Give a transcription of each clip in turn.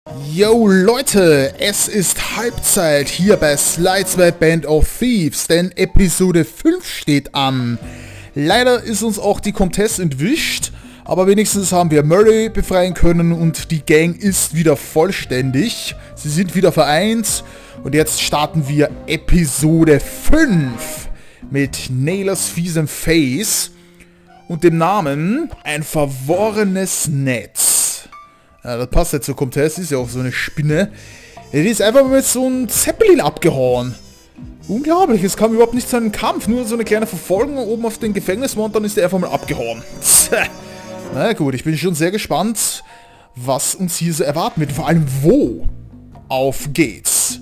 Yo Leute, es ist Halbzeit hier bei Sly 2 Band of Thieves, denn Episode 5 steht an. Leider ist uns auch die Comtesse entwischt, aber wenigstens haben wir Murray befreien können und die Gang ist wieder vollständig. Sie sind wieder vereint und jetzt starten wir Episode 5 mit Naylors fiesem Face und dem Namen Ein verworrenes Netz. Ja, das passt jetzt zur Comtesse, ist ja auch so eine Spinne. Die ist einfach mit so einem Zeppelin abgehauen. Unglaublich, es kam überhaupt nicht zu einem Kampf, nur so eine kleine Verfolgung oben auf den Gefängnismauer und dann ist der einfach mal abgehauen. Na gut, ich bin schon sehr gespannt, was uns hier so erwarten wird, vor allem wo. Auf geht's.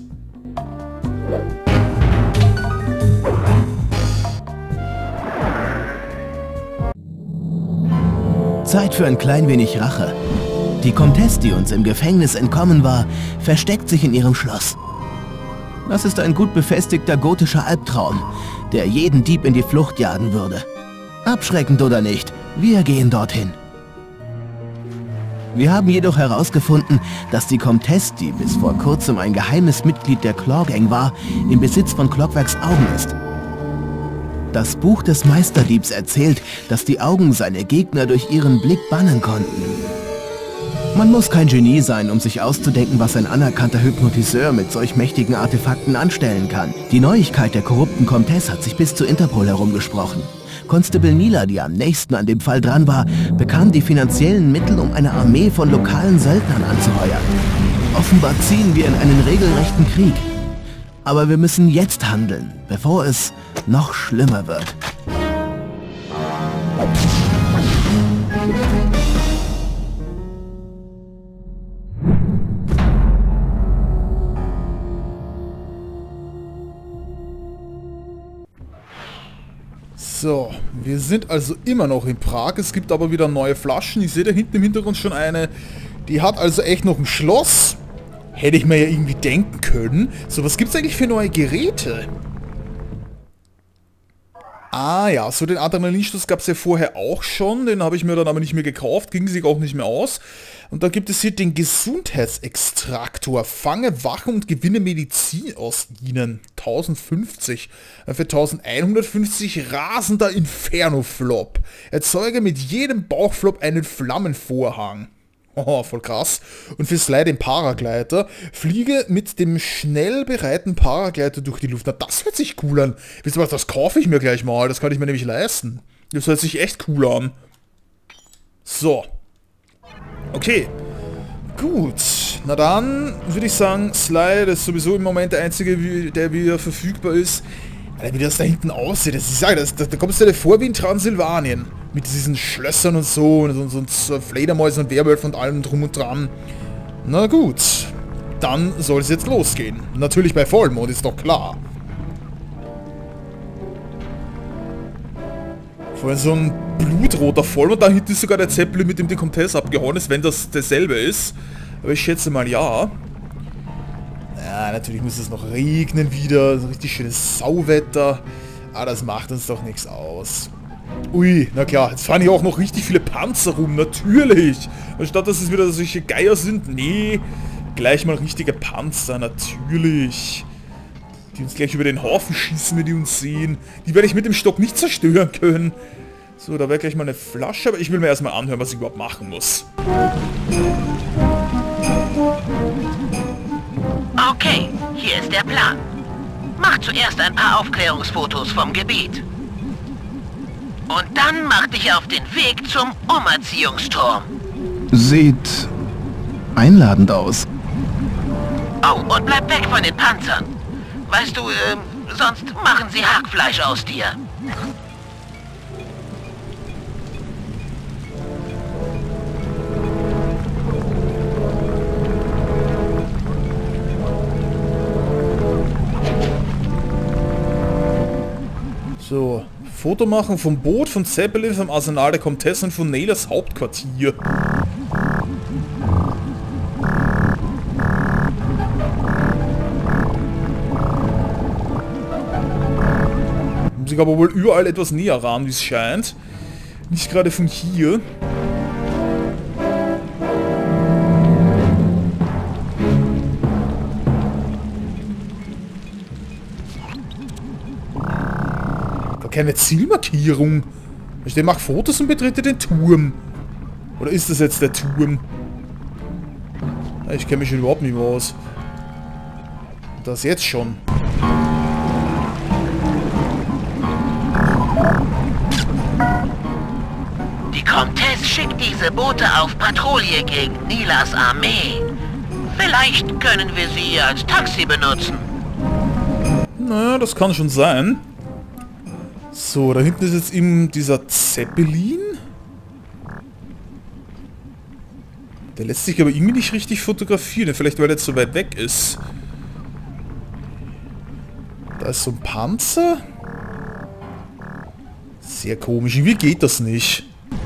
Zeit für ein klein wenig Rache. Die Comtesse, die uns im Gefängnis entkommen war, versteckt sich in ihrem Schloss. Das ist ein gut befestigter gotischer Albtraum, der jeden Dieb in die Flucht jagen würde. Abschreckend oder nicht, wir gehen dorthin. Wir haben jedoch herausgefunden, dass die Comtesse, die bis vor kurzem ein geheimes Mitglied der Claw Gang war, im Besitz von Clockwerks Augen ist. Das Buch des Meisterdiebs erzählt, dass die Augen seine Gegner durch ihren Blick bannen konnten. Man muss kein Genie sein, um sich auszudenken, was ein anerkannter Hypnotiseur mit solch mächtigen Artefakten anstellen kann. Die Neuigkeit der korrupten Comtesse hat sich bis zu Interpol herumgesprochen. Constable Nila, die am nächsten an dem Fall dran war, bekam die finanziellen Mittel, um eine Armee von lokalen Söldnern anzuheuern. Offenbar ziehen wir in einen regelrechten Krieg. Aber wir müssen jetzt handeln, bevor es noch schlimmer wird. So, wir sind also immer noch in Prag, es gibt aber wieder neue Flaschen. Ich sehe da hinten im Hintergrund schon eine, die hat also echt noch ein Schloss. Hätte ich mir ja irgendwie denken können. So, was gibt es eigentlich für neue Geräte? Ah ja, so den Adrenalinstoß gab es ja vorher auch schon, den habe ich mir dann aber nicht mehr gekauft, ging sich auch nicht mehr aus. Und dann gibt es hier den Gesundheitsextraktor. Fange, wache und gewinne Medizin aus ihnen. 1050. Für 1150 rasender Inferno-Flop. Erzeuge mit jedem Bauchflop einen Flammenvorhang. Oh, voll krass. Und für Sly den Paragleiter. Fliege mit dem schnell bereiten Paragleiter durch die Luft. Na, das hört sich cool an. Wisst ihr was, das kaufe ich mir gleich mal. Das kann ich mir nämlich leisten. Das hört sich echt cool an. So. Okay. Gut. Na dann würde ich sagen, Sly, das ist sowieso im Moment der einzige, der wieder verfügbar ist. Alter, wie das da hinten aussieht, das ist, da kommst du dir vor wie in Transsilvanien. Mit diesen Schlössern und so und Fledermäusen und Werwölfen und allem drum und dran. Na gut, dann soll es jetzt losgehen. Natürlich bei Vollmond, ist doch klar. Vorhin so ein blutroter Vollmond, da hinten ist sogar der Zeppelin, mit dem die Comtesse abgehauen ist, wenn das derselbe ist. Aber ich schätze mal ja. Ja, natürlich muss es noch regnen wieder, so richtig schönes Sauwetter. Aber das macht uns doch nichts aus. Ui, na klar, jetzt fahren hier auch noch richtig viele Panzer rum, natürlich. Anstatt dass es wieder solche Geier sind, nee, gleich mal richtige Panzer, natürlich. Die uns gleich über den Haufen schießen, wenn die uns sehen. Die werde ich mit dem Stock nicht zerstören können. So, da wäre gleich mal eine Flasche, aber ich will mir erstmal anhören, was ich überhaupt machen muss. Okay, hier ist der Plan. Mach zuerst ein paar Aufklärungsfotos vom Gebiet. Und dann mach dich auf den Weg zum Umerziehungsturm. Sieht einladend aus. Oh, und bleib weg von den Panzern. Weißt du, sonst machen sie Hackfleisch aus dir. So, Foto machen vom Boot, von Zeppelin, vom Arsenal der Comtesse und von Naylors Hauptquartier. Muss ich aber wohl überall etwas näher ran, wie es scheint. Nicht gerade von hier. keine Zielmarkierung. Da steht, mach Fotos und betrete den Turm. Oder ist das jetzt der Turm? Ich kenne mich schon überhaupt nicht mehr aus. Das jetzt schon. Die Comtesse schickt diese Boote auf Patrouille gegen Nilas Armee. Vielleicht können wir sie als Taxi benutzen. Naja, das kann schon sein. So, da hinten ist jetzt eben dieser Zeppelin. Der lässt sich aber irgendwie nicht richtig fotografieren. Vielleicht weil er jetzt so weit weg ist. Da ist so ein Panzer. Sehr komisch. Wie geht das nicht?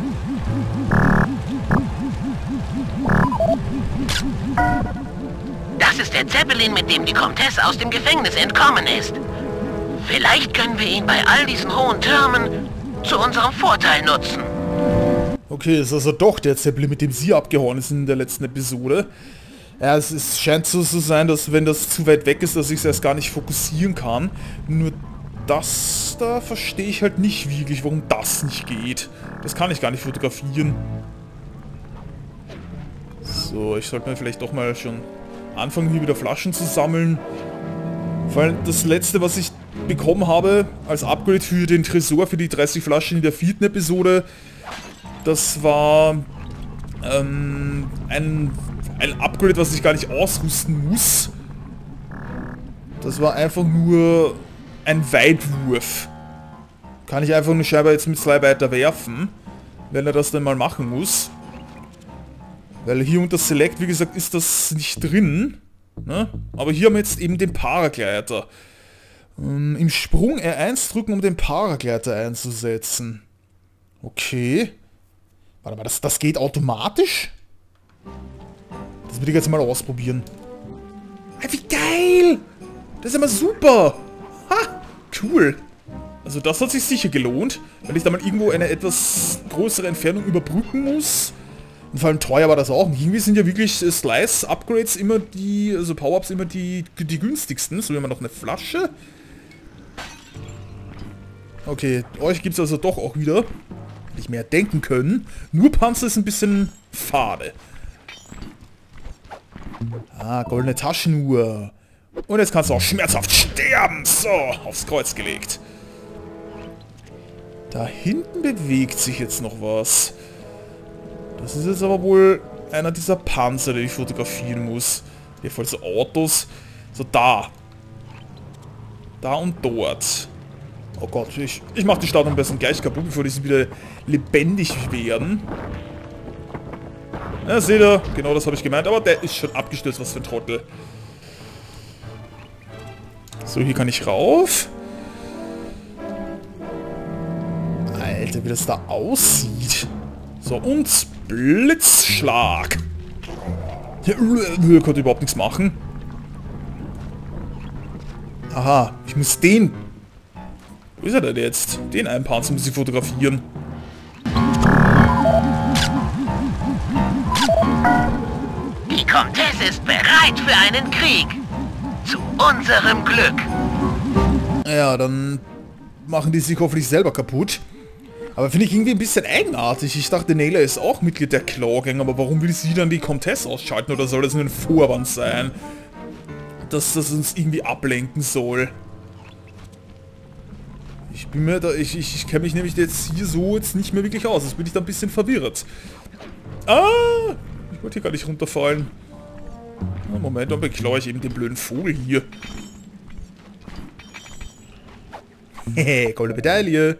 Das ist der Zeppelin, mit dem die Comtesse aus dem Gefängnis entkommen ist. Vielleicht können wir ihn bei all diesen hohen Türmen zu unserem Vorteil nutzen. Okay, ist also doch der Zeppelin, mit dem sie abgehauen ist in der letzten Episode. Ja, es scheint so zu sein, dass wenn das zu weit weg ist, dass ich es erst gar nicht fokussieren kann. Nur das da verstehe ich halt nicht wirklich, warum das nicht geht. Das kann ich gar nicht fotografieren. So, ich sollte mir vielleicht doch mal schon anfangen, hier wieder Flaschen zu sammeln. Vor allem das letzte, was ich bekommen habe, als Upgrade für den Tresor, für die 30 Flaschen in der 4. Episode, das war ein Upgrade, was ich gar nicht ausrüsten muss. Das war einfach nur ein Weitwurf. Kann ich einfach nur scheinbar jetzt mit 2 weiter werfen, wenn er das dann mal machen muss. Weil hier unter Select, wie gesagt, ist das nicht drin. Ne? Aber hier haben wir jetzt eben den Paragleiter. Im Sprung R1 drücken, um den Paragleiter einzusetzen. Okay. Warte mal, das geht automatisch? Das will ich jetzt mal ausprobieren. Hey, wie geil! Das ist immer super! Ha! Cool! Also das hat sich sicher gelohnt, weil ich da mal irgendwo eine etwas größere Entfernung überbrücken muss. Und vor allem teuer war das auch. Und irgendwie sind ja wirklich Slice-Upgrades immer die, also Power-Ups immer die günstigsten. So, wir haben noch eine Flasche. Okay, euch gibt es also doch auch wieder. Nicht mehr denken können. Nur Panzer ist ein bisschen fade. Ah, goldene Taschenuhr. Und jetzt kannst du auch schmerzhaft sterben. So, aufs Kreuz gelegt. Da hinten bewegt sich jetzt noch was. Das ist jetzt aber wohl einer dieser Panzer, den ich fotografieren muss. Hier voll so Autos. So da. Da und dort. Oh Gott, ich mach die Stadt am besten gleich kaputt, bevor die sie wieder lebendig werden. Ja, seht ihr, genau das habe ich gemeint, aber der ist schon abgestürzt, was für ein Trottel. So, hier kann ich rauf. Alter, wie das da aussieht. So, und Blitzschlag. Ja, konnte überhaupt nichts machen. Aha, ich muss den... Wo ist er denn jetzt? Den einen Panzer muss ich fotografieren. Die Comtesse ist bereit für einen Krieg. Zu unserem Glück. Ja, dann machen die sich hoffentlich selber kaputt. Aber finde ich irgendwie ein bisschen eigenartig. Ich dachte, Nayla ist auch Mitglied der Clawgang, aber warum will sie dann die Comtesse ausschalten? Oder soll das nur ein Vorwand sein, dass das uns irgendwie ablenken soll? Ich bin mir da, ich kenne mich nämlich jetzt hier so jetzt nicht mehr wirklich aus. Jetzt bin ich da ein bisschen verwirrt. Ah! Ich wollte hier gar nicht runterfallen. Na, Moment, dann beklaue ich eben den blöden Vogel hier. Hehe, goldene Medaille.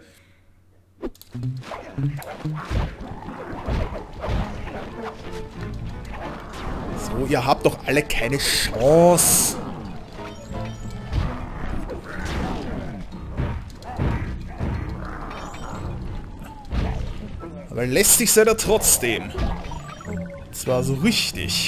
So, ihr habt doch alle keine Chance. Aber lästig seid er trotzdem. Zwar so richtig.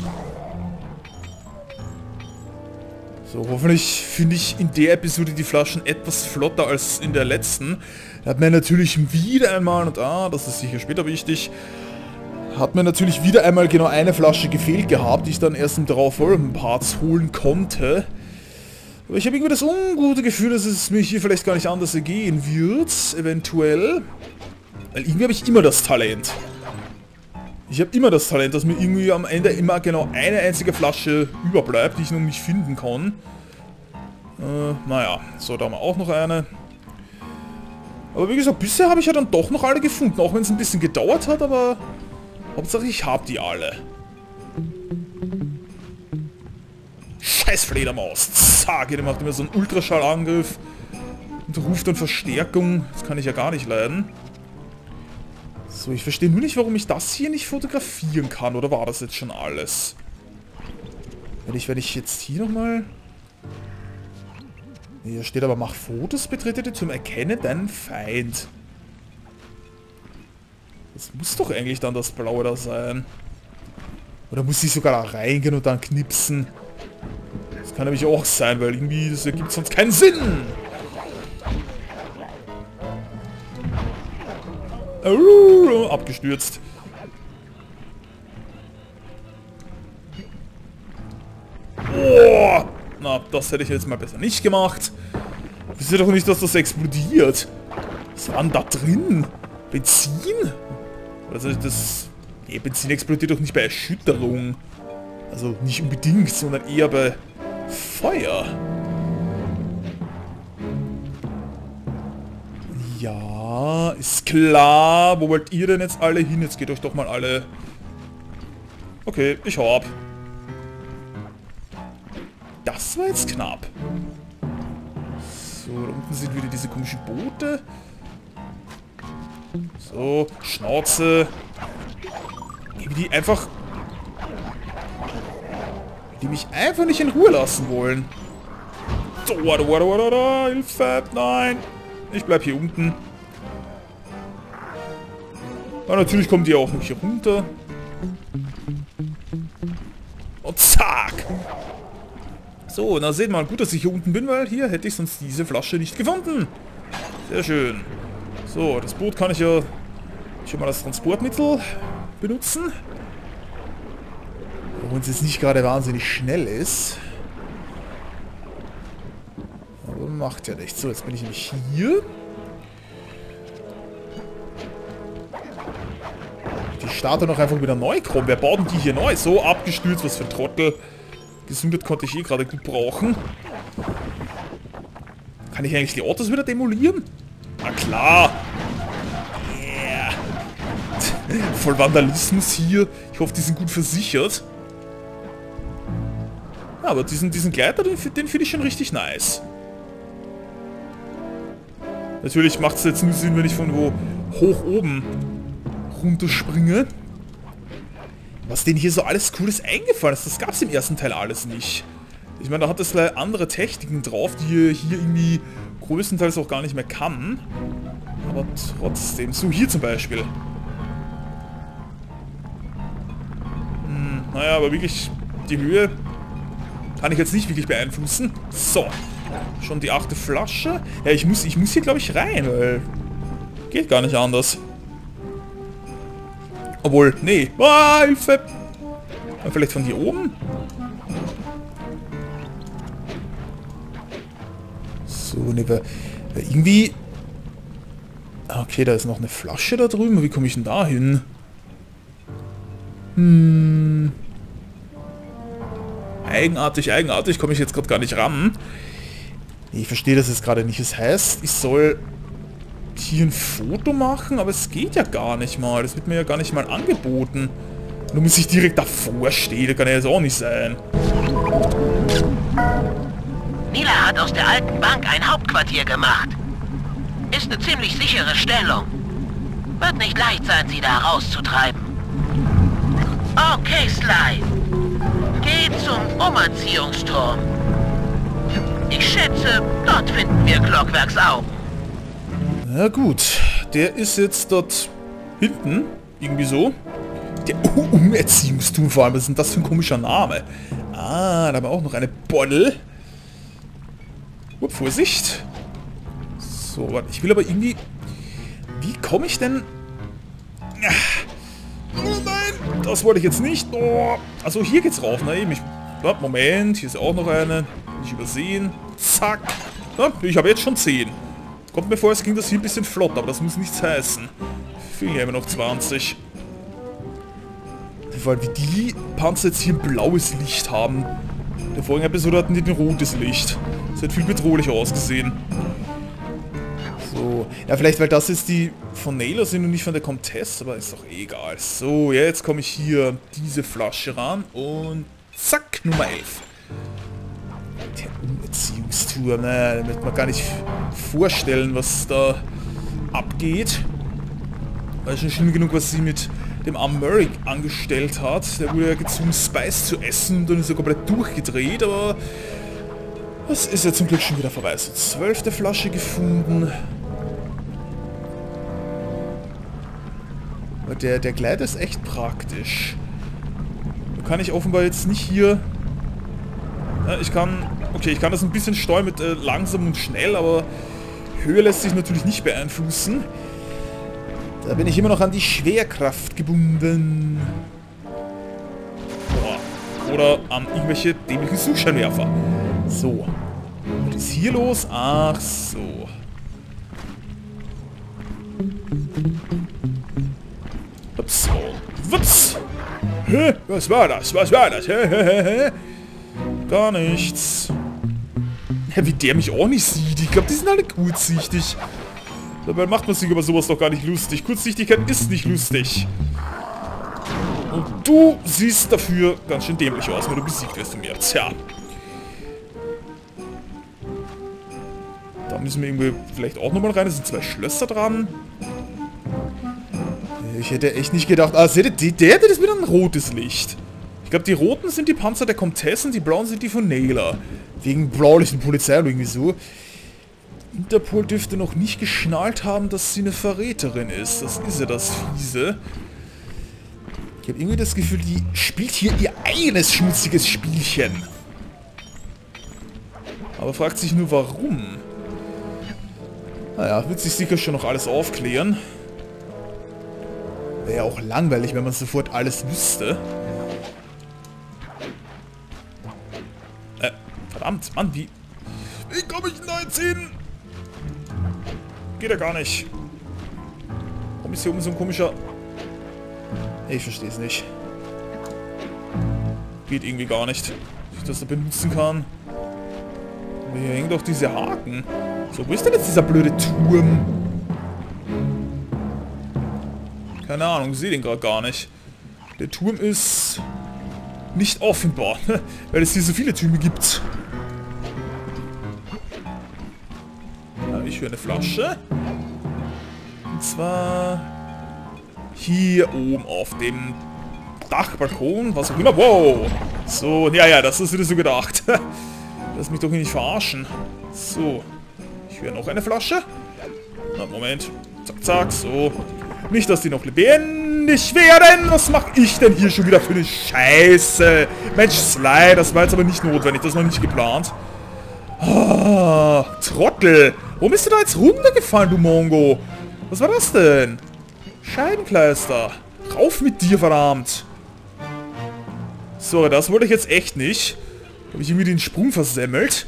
So, hoffentlich finde ich in der Episode die Flaschen etwas flotter als in der letzten. Da hat mir natürlich wieder einmal, und das ist sicher später wichtig, hat mir natürlich wieder einmal genau eine Flasche gefehlt gehabt, die ich dann erst im darauffolgenden Parts holen konnte. Aber ich habe irgendwie das ungute Gefühl, dass es mir hier vielleicht gar nicht anders ergehen wird, eventuell. Weil irgendwie habe ich immer das Talent. Ich habe immer das Talent, dass mir irgendwie am Ende immer genau eine einzige Flasche überbleibt, die ich noch nicht finden kann. Naja, so, da haben wir auch noch eine. Aber wie gesagt, bisher habe ich ja dann doch noch alle gefunden, auch wenn es ein bisschen gedauert hat, aber Hauptsache ich habe die alle. Scheiß Fledermaus! Zack, der macht immer so einen Ultraschallangriff und ruft dann Verstärkung. Das kann ich ja gar nicht leiden. So, ich verstehe nur nicht, warum ich das hier nicht fotografieren kann. Oder war das jetzt schon alles? Wenn ich jetzt hier nochmal... Hier steht aber, mach Fotos, betrete zum Erkennen deinen Feind. Das muss doch eigentlich dann das Blaue da sein. Oder muss ich sogar da reingehen und dann knipsen? Das kann nämlich auch sein, weil irgendwie das ergibt sonst keinen Sinn. Abgestürzt. Oh, na, das hätte ich jetzt mal besser nicht gemacht. Ich sehe doch nicht, dass das explodiert. Was war denn da drin? Benzin? Also das... Nee, Benzin explodiert doch nicht bei Erschütterung. Also nicht unbedingt, sondern eher bei Feuer. Ja, ist klar. Wo wollt ihr denn jetzt alle hin? Jetzt geht euch doch mal alle... Okay, ich hau ab. Das war jetzt knapp. So, da unten sind wieder diese komischen Boote. So, Schnauze. Wie die einfach... Die mich einfach nicht in Ruhe lassen wollen. So, Hilfe, nein. Ich bleib hier unten. Aber natürlich kommen die auch noch hier runter. Und zack. So, na seht mal, gut, dass ich hier unten bin, weil hier hätte ich sonst diese Flasche nicht gefunden. Sehr schön. So, das Boot kann ich ja schon mal als Transportmittel benutzen. Obwohl es jetzt nicht gerade wahnsinnig schnell ist. Aber macht ja nichts. So, jetzt bin ich nämlich hier. Die starten doch einfach wieder neu kommen. Wer baut denn die hier neu? So abgestürzt, was für ein Trottel. Gesundheit konnte ich eh gerade gut brauchen. Kann ich eigentlich die Autos wieder demolieren? Na klar. Yeah. Voll Vandalismus hier. Ich hoffe, die sind gut versichert. Ja, aber diesen Gleiter, den finde ich schon richtig nice. Natürlich macht es jetzt nur Sinn, wenn ich von wo hoch oben runterspringe. Was denen hier so alles Cooles eingefallen ist, das gab es im ersten Teil alles nicht. Ich meine, da hat es andere Techniken drauf, die hier irgendwie größtenteils auch gar nicht mehr kann. Aber trotzdem. So, hier zum Beispiel. Naja, aber wirklich, die Höhe kann ich jetzt nicht wirklich beeinflussen. So. Schon die 8. Flasche. Ja, ich muss hier, glaube ich, rein, weil... Geht gar nicht anders. Obwohl, nee. Ah, Hilfe! Vielleicht von hier oben? So, ne, weil irgendwie... Okay, da ist noch eine Flasche da drüben. Wie komme ich denn da hin? Eigenartig. Komme ich jetzt gerade gar nicht ran. Ich verstehe das jetzt gerade nicht. Das heißt, ich soll hier ein Foto machen, aber es geht ja gar nicht mal. Das wird mir ja gar nicht mal angeboten. Nur muss ich direkt davor stehen. Das kann ja jetzt auch nicht sein. Nila hat aus der alten Bank ein Hauptquartier gemacht. Ist eine ziemlich sichere Stellung. Wird nicht leicht sein, sie da rauszutreiben. Okay, Sly. Geh zum Umerziehungsturm. Ich schätze, dort finden wir Clockwerks Augen. Na gut, der ist jetzt dort hinten, irgendwie so. Der Umerziehungsturm vor allem, was ist denn das für ein komischer Name? Ah, da haben wir auch noch eine Bottle. Vorsicht. So, warte, ich will aber irgendwie... Wie komme ich denn... Oh nein, das wollte ich jetzt nicht. Oh. Also hier geht's rauf, na eben. Moment, hier ist auch noch eine. Nicht übersehen. Zack. Ja, ich habe jetzt schon 10. Kommt mir vor, es ging das hier ein bisschen flott, aber das muss nichts heißen. Fehlen ja immer noch 20. Weil wie die Panzer jetzt hier ein blaues Licht haben. In der vorigen Episode hatten die ein rotes Licht. Das hat viel bedrohlicher ausgesehen. So. Ja, vielleicht weil das jetzt die von Naylor sind und nicht von der Comtesse, aber ist doch egal. So, ja, jetzt komme ich hier diese Flasche ran und zack, Nummer 11. Der Umerziehungsturm, ne, da wird man gar nicht vorstellen, was da abgeht. Weil schon schlimm genug, was sie mit dem armen Murray angestellt hat. Der wurde ja gezwungen, Spice zu essen und dann ist er komplett durchgedreht, aber das ist ja zum Glück schon wieder vorbei. So, 12. Flasche gefunden. Aber der Gleiter ist echt praktisch. Da kann ich offenbar jetzt nicht hier... Ja, ich kann das ein bisschen steuern mit langsam und schnell, aber Höhe lässt sich natürlich nicht beeinflussen. Da bin ich immer noch an die Schwerkraft gebunden. Boah. Oder an irgendwelche dämlichen Suchscheinwerfer. So. Was ist hier los? Ach so. Ups. Wups. Hä? Was war das? Was war das? Gar nichts. Ja, wie der mich auch nicht sieht. Ich glaube, die sind alle kurzsichtig. Dabei macht man sich über sowas doch gar nicht lustig. Kurzsichtigkeit ist nicht lustig. Und du siehst dafür ganz schön dämlich aus, wenn du besiegt wirst im März. Tja. Da müssen wir irgendwie vielleicht auch nochmal rein. Da sind 2 Schlösser dran. Ich hätte echt nicht gedacht... Ah, seht ihr, der hätte das wieder ein rotes Licht. Ich glaube, die roten sind die Panzer der Comtesse und die blauen sind die von Naylor. Wegen blaulichen Polizei oder irgendwie so. Interpol dürfte noch nicht geschnallt haben, dass sie eine Verräterin ist. Das ist ja das Fiese. Ich habe irgendwie das Gefühl, die spielt hier ihr eigenes schmutziges Spielchen. Aber fragt sich nur, warum. Naja, wird sich sicher schon noch alles aufklären. Wäre ja auch langweilig, wenn man sofort alles wüsste. Verdammt, Mann, wie komme ich denn da jetzt hin? Geht ja gar nicht. Warum ist hier oben so ein komischer... Ich verstehe es nicht. Geht irgendwie gar nicht, dass ich das da benutzen kann. Aber hier hängen doch diese Haken. So, wo ist denn jetzt dieser blöde Turm? Keine Ahnung, ich sehe den gerade gar nicht. Der Turm ist nicht offenbar, weil es hier so viele Türme gibt. Ich höre eine Flasche. Und zwar hier oben auf dem Dachbalkon, was auch immer. Wow! So, ja, das ist wieder so gedacht. Lass mich doch hier nicht verarschen. So, ich höre noch eine Flasche. Na, Moment. Zack, zack, so. Nicht, dass die noch lebendig werden. Was mache ich denn hier schon wieder für eine Scheiße? Mensch, Sly, das war jetzt aber nicht notwendig. Das ist noch nicht geplant. Ah, Trottel. Warum bist du da jetzt runtergefallen, du Mongo? Was war das denn? Scheibenkleister. Rauf mit dir, verdammt. So, das wollte ich jetzt echt nicht. Habe ich irgendwie den Sprung versemmelt.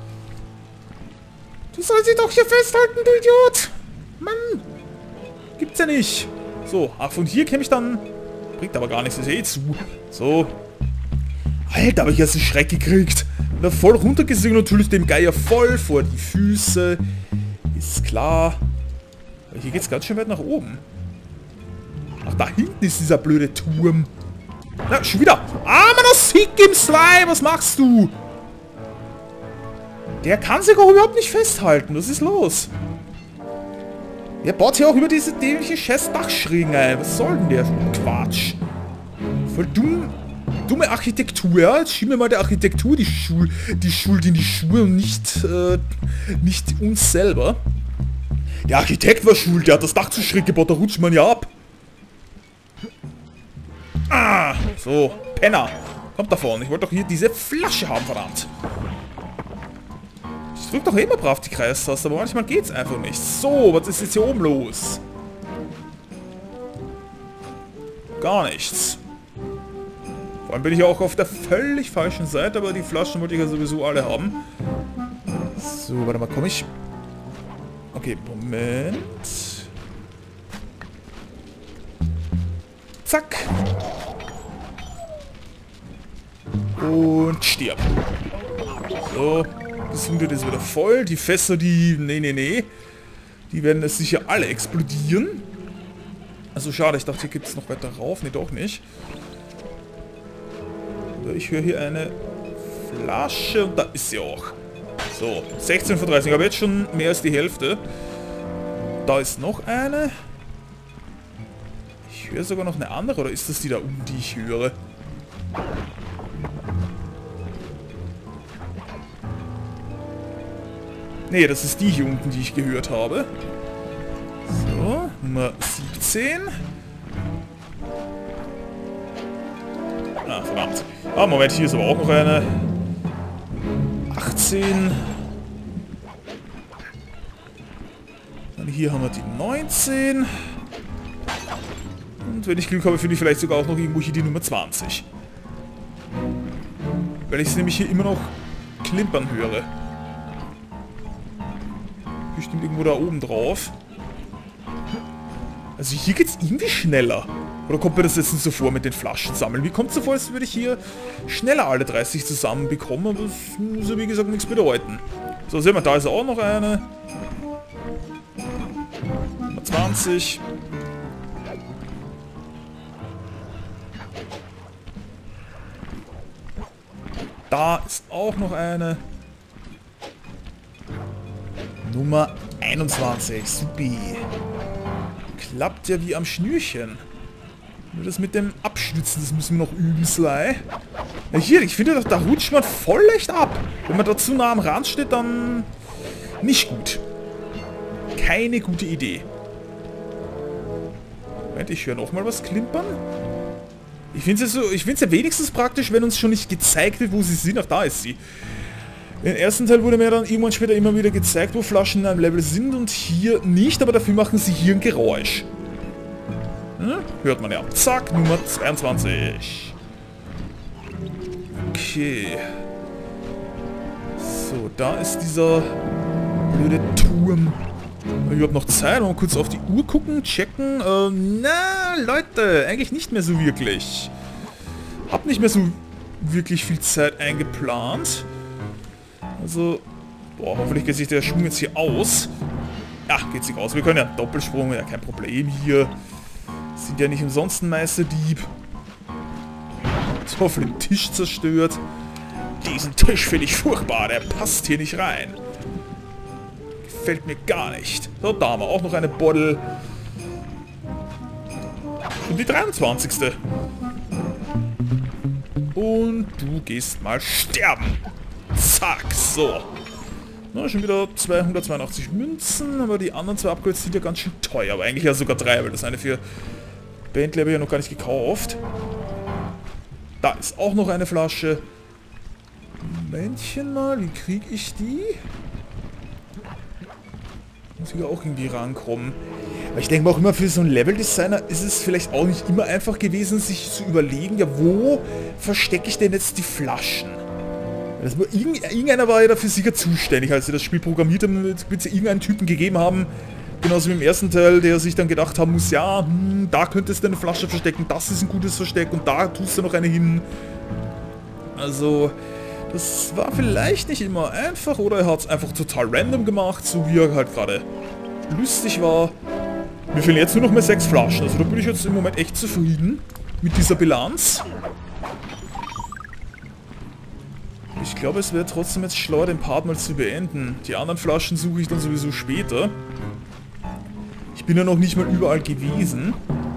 Du sollst dich doch hier festhalten, du Idiot. Mann. Gibt's ja nicht. So, ach, von hier käme ich dann... Bringt aber gar nichts, ist ja eh zu. So. Alter, habe ich jetzt einen Schreck gekriegt. Da voll runtergesungen, natürlich dem Geier voll vor die Füße. Ist klar. Aber hier geht's ganz schön weit nach oben. Ach, da hinten ist dieser blöde Turm. Na, schon wieder. Ah, Mann, das Sick im Slime. Was machst du? Der kann sich auch überhaupt nicht festhalten. Was ist los? Der baut hier auch über diese dämliche scheiß Dachschrägen ein. Was soll denn der Quatsch? Voll dumme Architektur, ja? Jetzt schieben wir mal der Architektur die Schuld in die Schuhe und nicht uns selber. Der Architekt war schuld, der hat das Dach zu schräg gebaut, da rutscht man ja ab. Ah, so, Penner. Kommt davon, ich wollte doch hier diese Flasche haben, verdammt. Ich drück doch immer brav die Kreistaste, aber manchmal geht's einfach nicht. So, was ist jetzt hier oben los? Gar nichts. Vor allem bin ich auch auf der völlig falschen Seite, aber die Flaschen wollte ich ja sowieso alle haben. So, warte mal, komme ich... Okay, Moment. Zack. Und stirb. So, Gesundheit ist wieder voll. Die Fässer, die... Nee. Die werden jetzt sicher alle explodieren. Also schade, ich dachte, hier gibt es noch weiter rauf. Nee, doch nicht. Ich höre hier eine Flasche und da ist sie auch. So, 16 von 30. Ich habe jetzt schon mehr als die Hälfte. Da ist noch eine. Ich höre sogar noch eine andere. Oder ist das die da unten, die ich höre? Nee, das ist die hier unten, die ich gehört habe. So, Nummer 17. Ah, verdammt. Ah, Moment, hier ist aber auch noch eine. 18. Dann hier haben wir die 19. Und wenn ich Glück habe, finde ich vielleicht sogar auch noch irgendwo hier die Nummer 20. Weil ich es nämlich hier immer noch klimpern höre. Bestimmt irgendwo da oben drauf. Also hier geht es irgendwie schneller. Oder kommt mir das jetzt nicht so vor mit den Flaschen sammeln? Wie kommt es so vor, als würde ich hier schneller alle 30 zusammen bekommen? Aber das muss ja wie gesagt nichts bedeuten. So, sehen wir, da ist auch noch eine. Nummer 20. Da ist auch noch eine. Nummer 21. Supi. Klappt ja wie am Schnürchen. Nur das mit dem Abstützen, das müssen wir noch üben, Sly. Ja, hier, ich finde, da rutscht man voll leicht ab. Wenn man da zu nah am Rand steht, dann nicht gut. Keine gute Idee. Moment, ich höre nochmal was klimpern. Ich finde es ja wenigstens praktisch, wenn uns schon nicht gezeigt wird, wo sie sind. Ach, da ist sie. Im ersten Teil wurde mir dann irgendwann später immer wieder gezeigt, wo Flaschen in einem Level sind und hier nicht, aber dafür machen sie hier ein Geräusch. Hm? Hört man ja. Zack, Nummer 22. Okay. So, da ist dieser blöde Turm. Ich habe noch Zeit, mal kurz auf die Uhr gucken, checken. Na, Leute, eigentlich nicht mehr so wirklich. Hab nicht mehr so wirklich viel Zeit eingeplant. Also, boah, hoffentlich geht sich der Schwung jetzt hier aus. Ja, geht sich aus. Wir können ja Doppelsprung, ja kein Problem hier. Sind ja nicht umsonst ein Meisterdieb. So viel den Tisch zerstört. Diesen Tisch finde ich furchtbar, der passt hier nicht rein. Gefällt mir gar nicht. So, da haben wir auch noch eine Bottle. Und die 23. Und du gehst mal sterben. Zack, so. Na, schon wieder 282 Münzen, aber die anderen zwei Upgrades sind ja ganz schön teuer. Aber eigentlich ja sogar 3, weil das eine für Bentley habe ich ja noch gar nicht gekauft. Da ist auch noch eine Flasche. Momentchen mal, wie kriege ich die? Muss ich ja auch irgendwie rankommen. Aber ich denke mal auch immer, für so einen Level-Designer ist es vielleicht auch nicht immer einfach gewesen, sich zu überlegen, ja, wo verstecke ich denn jetzt die Flaschen? Das war irgendeiner war ja dafür sicher zuständig, als sie das Spiel programmiert haben, wird es irgendeinen Typen gegeben haben, genauso wie im ersten Teil, der sich dann gedacht haben muss, ja, da könntest du eine Flasche verstecken, das ist ein gutes Versteck und da tust du noch eine hin. Also, das war vielleicht nicht immer einfach, oder er hat es einfach total random gemacht, so wie er halt gerade lustig war. Mir fehlen jetzt nur noch mehr 6 Flaschen, also da bin ich jetzt im Moment echt zufrieden mit dieser Bilanz. Ich glaube, es wäre trotzdem jetzt schlauer, den Part mal zu beenden. Die anderen Flaschen suche ich dann sowieso später. Ich bin ja noch nicht mal überall gewesen.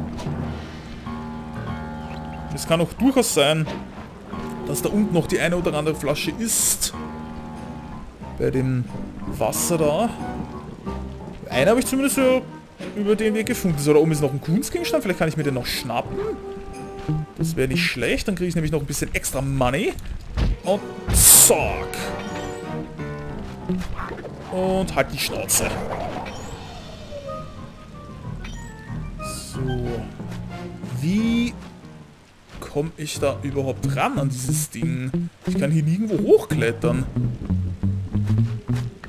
Es kann auch durchaus sein, dass da unten noch die eine oder andere Flasche ist. Bei dem Wasser da. Eine habe ich zumindest über den Weg gefunden. So, da oben ist noch ein Kunstgegenstand. Vielleicht kann ich mir den noch schnappen. Das wäre nicht schlecht. Dann kriege ich nämlich noch ein bisschen extra Money. Und zack. Und halt die Schnauze. So. Wie komme ich da überhaupt ran an dieses Ding? Ich kann hier nirgendwo hochklettern.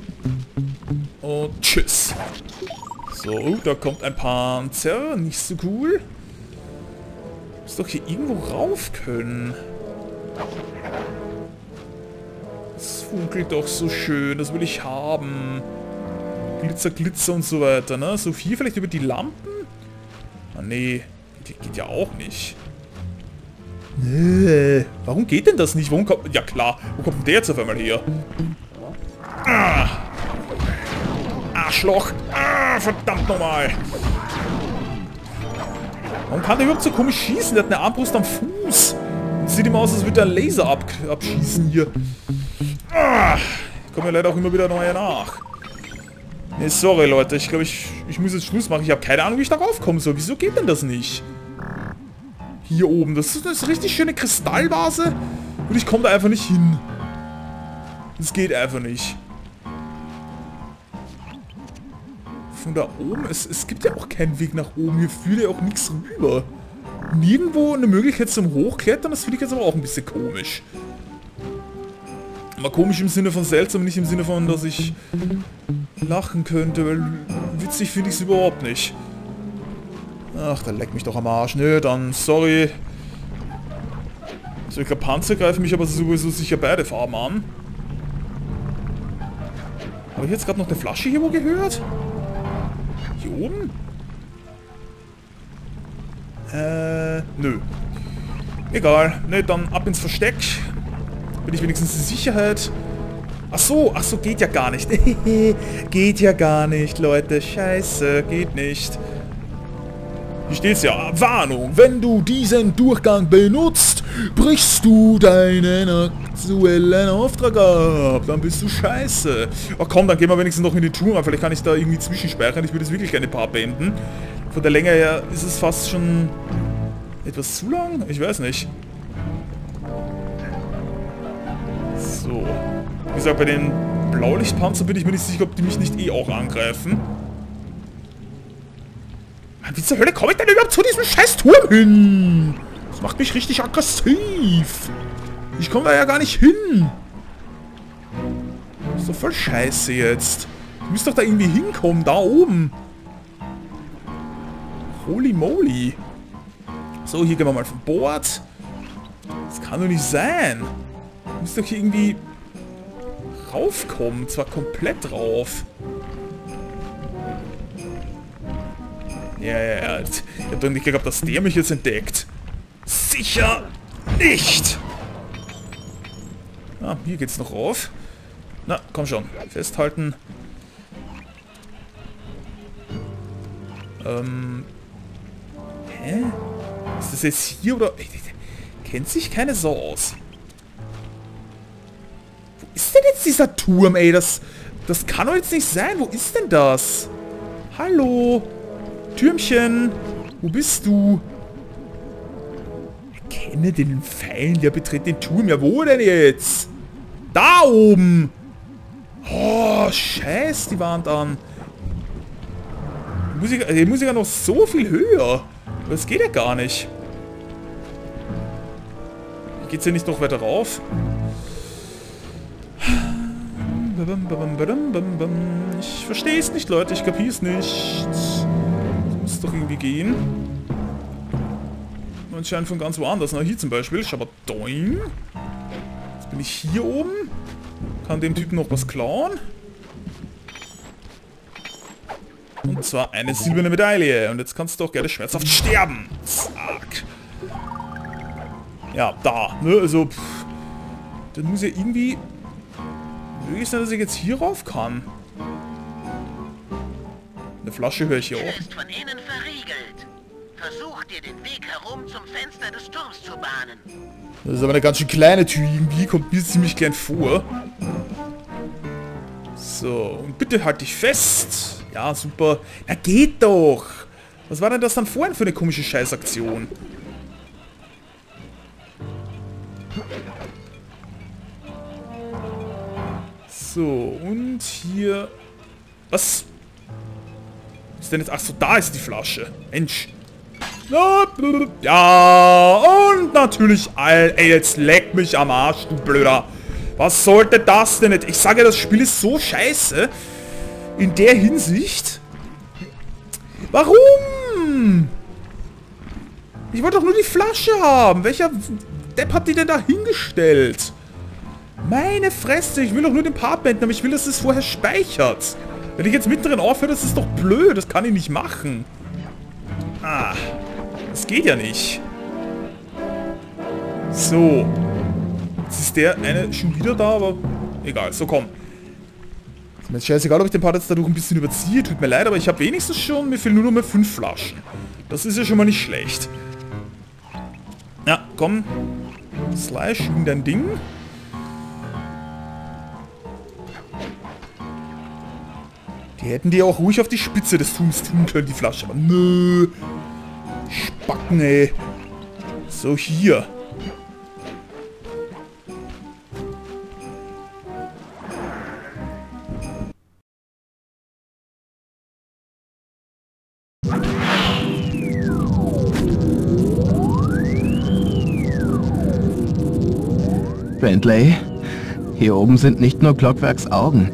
Tschüss. So, da kommt ein Panzer. Nicht so cool. Muss doch hier irgendwo rauf können. Das funkelt doch so schön. Das will ich haben. Glitzer, Glitzer und so weiter, ne? So viel vielleicht über die Lampen? Ah, nee. Die geht ja auch nicht. Nee. Warum geht denn das nicht? Warum kommt... Ja klar. Wo kommt denn der jetzt auf einmal her? Ah. Arschloch. Ah, verdammt nochmal. Warum kann der überhaupt so komisch schießen? Der hat eine Armbrust am Fuß. Sieht immer aus, als würde er einen Laser abschießen hier. Ah. Kommen ja leider auch immer wieder neue nach. Nee, sorry Leute. Ich glaube, ich muss jetzt Schluss machen. Ich habe keine Ahnung, wie ich darauf kommen soll. Wieso geht denn das nicht? Hier oben. Das ist eine richtig schöne Kristallvase. Und ich komme da einfach nicht hin. Das geht einfach nicht. Von da oben, es gibt ja auch keinen Weg nach oben. Hier führt ja auch nichts rüber. Nirgendwo eine Möglichkeit zum Hochklettern, das finde ich jetzt aber auch ein bisschen komisch. Aber komisch im Sinne von seltsam, nicht im Sinne von, dass ich lachen könnte, weil witzig finde ich es überhaupt nicht. Ach, da leckt mich doch am Arsch. Nö, dann sorry. So, ich glaube, Panzer greifen mich aber sowieso sicher beide Farben an. Habe ich jetzt gerade noch eine Flasche hier wo gehört? Hier oben? Nö. Egal. Ne, dann ab ins Versteck. Bin ich wenigstens in Sicherheit. Ach so, geht ja gar nicht. Geht ja gar nicht, Leute. Scheiße, geht nicht. Hier steht's ja. Warnung, wenn du diesen Durchgang benutzt, brichst du deinen aktuellen Auftrag ab. Dann bist du scheiße. Ach komm, dann gehen wir wenigstens noch in die Tour. Vielleicht kann ich da irgendwie zwischenspeichern. Ich würde jetzt wirklich gerne ein paar beenden. Von der Länge her ist es fast schon etwas zu lang? Ich weiß nicht. So. Wie gesagt, bei den Blaulichtpanzern bin ich mir nicht sicher, ob die mich nicht eh auch angreifen. Mann, wie zur Hölle komme ich denn überhaupt zu diesem scheiß Turm hin? Das macht mich richtig aggressiv. Ich komme da ja gar nicht hin. Das ist doch voll scheiße jetzt. Ich müsste doch da irgendwie hinkommen, da oben. Holy moly. So, hier gehen wir mal von Bord. Das kann doch nicht sein. Ich muss doch hier irgendwie raufkommen. Zwar komplett rauf. Ja. Ich hab doch nicht geglaubt, dass der mich jetzt entdeckt. Sicher nicht. Ah, hier geht's noch rauf. Na, komm schon. Festhalten. Hä? Ist das jetzt hier oder... Kennt sich keine Sau aus. Wo ist denn jetzt dieser Turm, ey? Das kann doch jetzt nicht sein. Wo ist denn das? Hallo? Türmchen? Wo bist du? Erkenne den Pfeilen, der betritt den Turm. Ja, wo denn jetzt? Da oben! Oh, scheiß die Wand an. Die muss ja noch so viel höher. Das geht ja gar nicht. Geht's hier nicht noch weiter rauf? Ich verstehe es nicht, Leute. Ich kapiere es nicht. Das muss doch irgendwie gehen. Anscheinend von ganz woanders. Na, hier zum Beispiel. Schabadoing. Jetzt bin ich hier oben. Kann dem Typen noch was klauen. Und zwar eine silberne Medaille. Und jetzt kannst du auch gerne schmerzhaft sterben. Zack. Ja, da. Ne? Also, dann muss ja irgendwie möglich sein, dass ich jetzt hier rauf kann. Eine Flasche höre ich hier auch. Ist von innen verriegelt. Versuch dir den Weg herum zum Fenster des Turms zu bahnen. Das ist aber eine ganz schön kleine Tür irgendwie. Kommt mir ziemlich klein vor. So, und bitte halt dich fest. Ja, super. Na, geht doch. Was war denn das dann vorhin für eine komische Scheißaktion? So, und hier... Was? Was ist denn jetzt? Achso, da ist die Flasche. Mensch. Ja, und natürlich... Ey, jetzt leck mich am Arsch, du Blöder. Was sollte das denn nicht? Ich sage ja, das Spiel ist so scheiße. In der Hinsicht? Warum? Ich wollte doch nur die Flasche haben. Welcher Depp hat die denn da hingestellt? Meine Fresse, ich will doch nur den Part beenden, aber ich will, dass es vorher speichert. Wenn ich jetzt mittendrin aufhöre, das ist doch blöd. Das kann ich nicht machen. Ah, das geht ja nicht. So. Jetzt ist der eine schon wieder da, aber egal. So, komm. Ist mir jetzt scheißegal, ob ich den Part jetzt dadurch ein bisschen überziehe. Tut mir leid, aber ich habe wenigstens schon... Mir fehlen nur noch mal 5 Flaschen. Das ist ja schon mal nicht schlecht. Ja, komm. Slash in dein Ding. Die hätten die auch ruhig auf die Spitze des Tuns tun können, die Flasche. Aber nö. Spacken, ey. So, hier. Bentley, hier oben sind nicht nur Clockwerks Augen.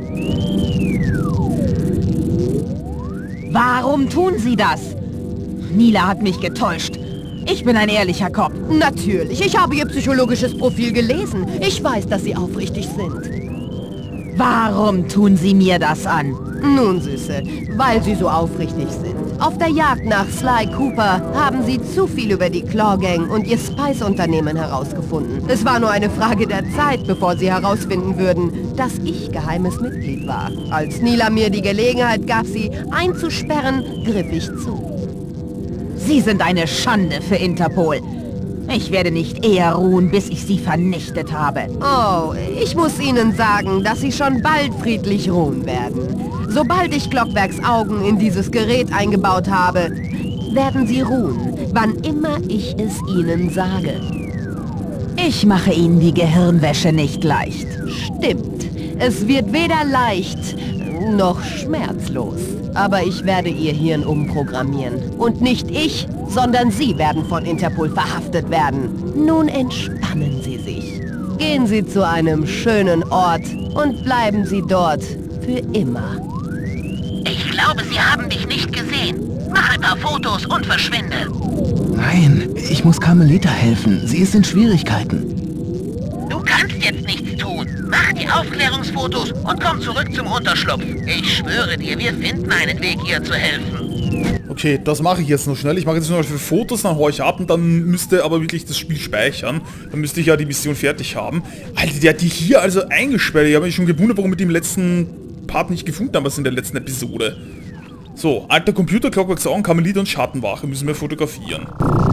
Warum tun Sie das? Nila hat mich getäuscht. Ich bin ein ehrlicher Cop. Natürlich, ich habe Ihr psychologisches Profil gelesen. Ich weiß, dass Sie aufrichtig sind. Warum tun Sie mir das an? Nun, Süße, weil Sie so aufrichtig sind. Auf der Jagd nach Sly Cooper haben Sie zu viel über die Claw Gang und Ihr Spice-Unternehmen herausgefunden. Es war nur eine Frage der Zeit, bevor Sie herausfinden würden, dass ich geheimes Mitglied war. Als Nila mir die Gelegenheit gab, Sie einzusperren, griff ich zu. Sie sind eine Schande für Interpol. Ich werde nicht eher ruhen, bis ich Sie vernichtet habe. Oh, ich muss Ihnen sagen, dass Sie schon bald friedlich ruhen werden. Sobald ich Clockwerks Augen in dieses Gerät eingebaut habe, werden Sie ruhen, wann immer ich es Ihnen sage. Ich mache Ihnen die Gehirnwäsche nicht leicht. Stimmt. Es wird weder leicht noch schmerzlos. Aber ich werde Ihr Hirn umprogrammieren. Und nicht ich, sondern Sie werden von Interpol verhaftet werden. Nun entspannen Sie sich. Gehen Sie zu einem schönen Ort und bleiben Sie dort für immer. Ich glaube, sie haben dich nicht gesehen. Mach ein paar Fotos und verschwinde. Nein, ich muss Carmelita helfen. Sie ist in Schwierigkeiten. Du kannst jetzt nichts tun. Mach die Aufklärungsfotos und komm zurück zum Unterschlupf. Ich schwöre dir, wir finden einen Weg, ihr zu helfen. Okay, das mache ich jetzt noch schnell. Ich mache jetzt nur noch für Fotos, dann haue ich ab und dann müsste aber wirklich das Spiel speichern. Dann müsste ich ja die Mission fertig haben. Alter, der hat die hier also eingesperrt. Ich habe mich schon gewundert, warum wir die im letzten Part nicht gefunden haben, was in der letzten Episode. So, alter Computer, Clockwerks Augen, Carmelita und Schattenwache müssen wir fotografieren.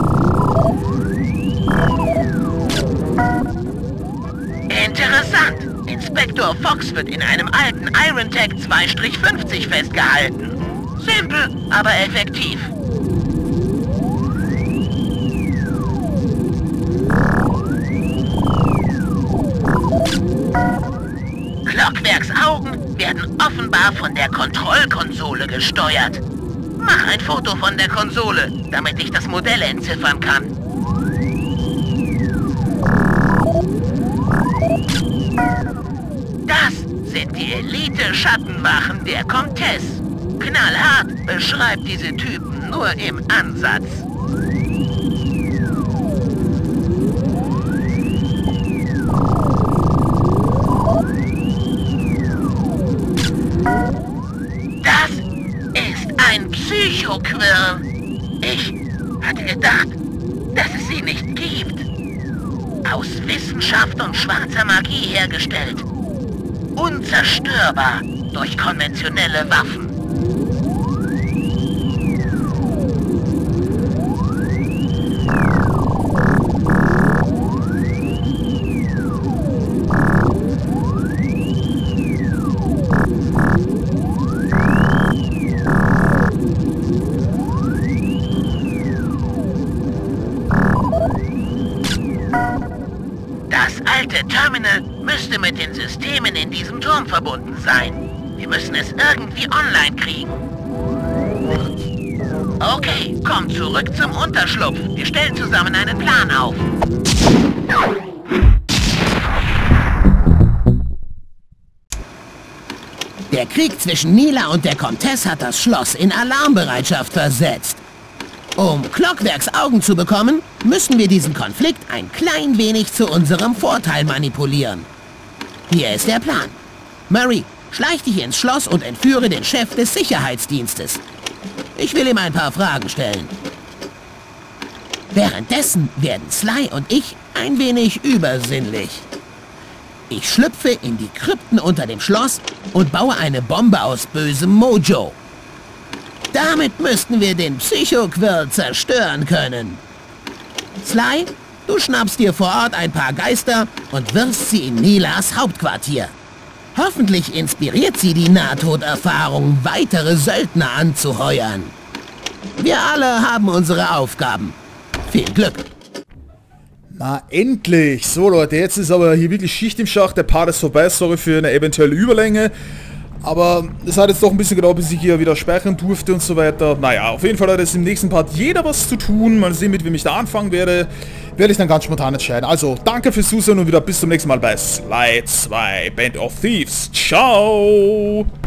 Interessant. Inspektor Fox wird in einem alten Iron-Tech 2-50 festgehalten. Simpel, aber effektiv. Clockwerks Augen werden offenbar von der Kontrollkonsole gesteuert. Mach ein Foto von der Konsole, damit ich das Modell entziffern kann. Das sind die Elite-Schattenwachen der Comtesse. Knallhart beschreibt diese Typen nur im Ansatz. Das ist ein Psychoquirl. Ich hatte gedacht, dass es sie nicht gibt. Aus Wissenschaft und schwarzer Magie hergestellt. Unzerstörbar durch konventionelle Waffen. Das alte Terminal müsste mit den Systemen in diesem Turm verbunden sein. Wir müssen es irgendwie online kriegen. Okay, komm zurück zum Unterschlupf. Wir stellen zusammen einen Plan auf. Der Krieg zwischen Nila und der Comtesse hat das Schloss in Alarmbereitschaft versetzt. Um Clockwerks Augen zu bekommen, müssen wir diesen Konflikt ein klein wenig zu unserem Vorteil manipulieren. Hier ist der Plan. Murray, schleich dich ins Schloss und entführe den Chef des Sicherheitsdienstes. Ich will ihm ein paar Fragen stellen. Währenddessen werden Sly und ich ein wenig übersinnlich. Ich schlüpfe in die Krypten unter dem Schloss und baue eine Bombe aus bösem Mojo. Damit müssten wir den Psychoquirl zerstören können. Sly, du schnappst dir vor Ort ein paar Geister und wirfst sie in Nilas Hauptquartier. Hoffentlich inspiriert sie die Nahtoderfahrung, weitere Söldner anzuheuern. Wir alle haben unsere Aufgaben. Viel Glück! Na endlich! So Leute, jetzt ist aber hier wirklich Schicht im Schacht, der Part ist vorbei, sorry für eine eventuelle Überlänge. Aber es hat jetzt doch ein bisschen gedauert, bis ich hier wieder speichern durfte und so weiter. Naja, auf jeden Fall hat jetzt im nächsten Part jeder was zu tun. Mal sehen, mit wem ich da anfangen werde. Werde ich dann ganz spontan entscheiden. Also, danke fürs Zusehen und wieder bis zum nächsten Mal bei Sly 2 Band of Thieves. Ciao!